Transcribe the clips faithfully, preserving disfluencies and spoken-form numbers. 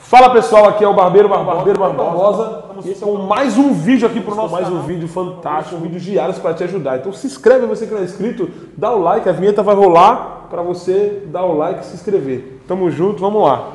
Fala pessoal, aqui é o Barbeiro Barbosa, Barbeiro Barbosa e esse é mais um vídeo aqui para o nosso mais um vídeo fantástico, um vídeo diário para te ajudar. Então se inscreve, você que não é inscrito, dá o like, a vinheta vai rolar para você dar o like e se inscrever. Tamo junto, vamos lá.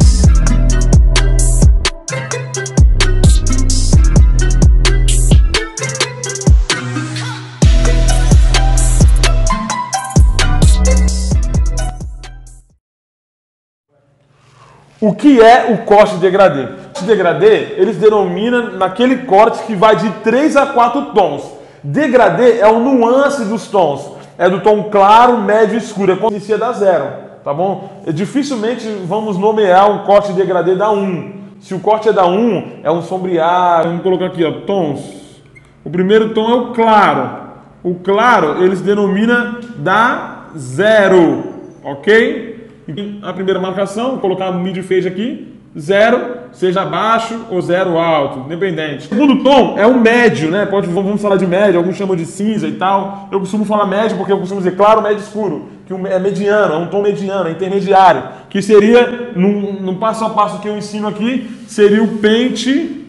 O que é o corte de degradê? O degradê, eles denominam naquele corte que vai de três a quatro tons. Degradê é o nuance dos tons. É do tom claro, médio e escuro. É como se da zero, tá bom? Dificilmente vamos nomear um corte de degradê da um. Se o corte é da um, é um sombrear. Vamos colocar aqui, ó, tons. O primeiro tom é o claro. O claro, eles denominam da zero, ok? A primeira marcação, vou colocar um mid-fade aqui, zero, seja baixo ou zero alto, independente. O segundo tom é o médio, né? Pode, vamos falar de médio, alguns chamam de cinza e tal. Eu costumo falar médio porque eu costumo dizer claro, médio, escuro, que é mediano, é um tom mediano, é intermediário, que seria, no, no passo a passo que eu ensino aqui, seria o pente,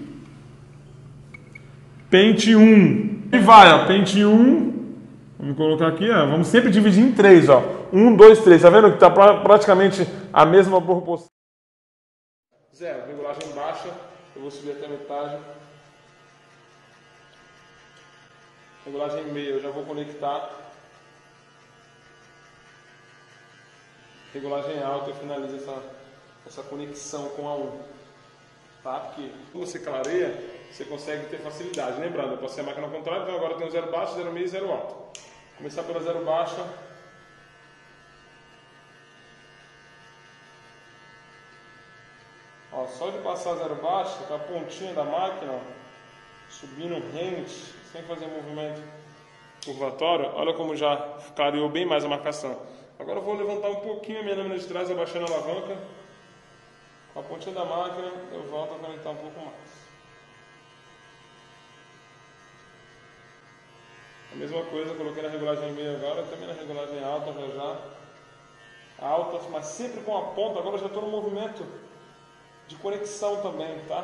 pente um. E vai, ó, pente um. Vamos colocar aqui, ó. Vamos sempre dividir em três, ó. Um, dois, três. Tá vendo que está pra, praticamente a mesma proporção? Zero. Regulagem baixa. Eu vou subir até a metade. Regulagem meia. Eu já vou conectar. Regulagem alta. Eu finalizo essa, essa conexão com a um. Tá? Porque quando você clareia, você consegue ter facilidade. Lembrando, eu passei a máquina ao contrário, então agora eu tenho zero baixo, zero meio e zero alto. Começar pela zero baixa. Ó, só de passar zero baixa, com a pontinha da máquina, ó, subindo rente, sem fazer movimento curvatório, olha como já clareou bem mais a marcação. Agora eu vou levantar um pouquinho a minha lâmina de trás, abaixando a alavanca. Com a pontinha da máquina, eu volto a conectar um pouco mais. A mesma coisa, coloquei na regulagem meia agora, também na regulagem alta já já. Alta, mas sempre com a ponta, agora eu já estou no movimento de conexão também, tá?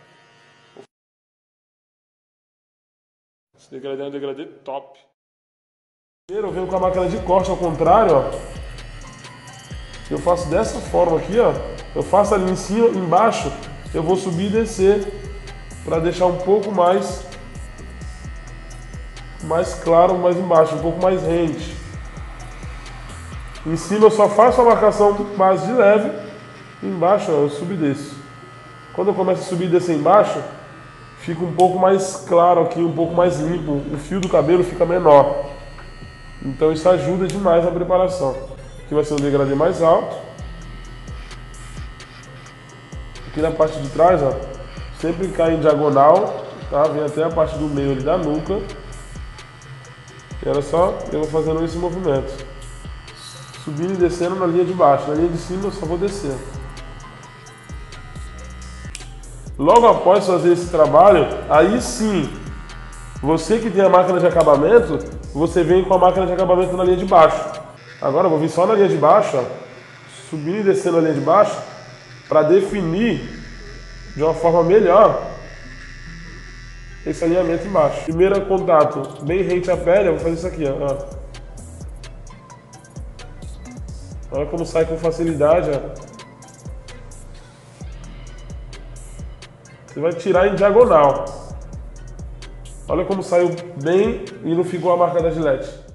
Esse degradê é um degradê top. Primeiro eu venho com a máquina de corte ao contrário, ó. Eu faço dessa forma aqui, ó. Eu faço ali em cima, embaixo, eu vou subir e descer para deixar um pouco mais mais claro, mais embaixo, um pouco mais rente. Em cima eu só faço a marcação base de leve, embaixo ó, eu subo e desço. Quando eu começo a subir e descer embaixo, fica um pouco mais claro aqui, um pouco mais limpo, o fio do cabelo fica menor. Então isso ajuda demais na preparação. Aqui vai ser o degradê mais alto. Aqui na parte de trás, ó, sempre cai em diagonal, tá? Vem até a parte do meio ali da nuca. E era só eu vou fazendo esse movimento. Subindo e descendo na linha de baixo. Na linha de cima eu só vou descer. Logo após fazer esse trabalho, aí sim, você que tem a máquina de acabamento, você vem com a máquina de acabamento na linha de baixo. Agora eu vou vir só na linha de baixo, ó, subindo e descendo a linha de baixo, para definir de uma forma melhor esse alinhamento embaixo. Primeiro contato bem rente à pele, eu vou fazer isso aqui, ó. Olha como sai com facilidade, ó. Você vai tirar em diagonal. Olha como saiu bem e não ficou a marca da Gillette.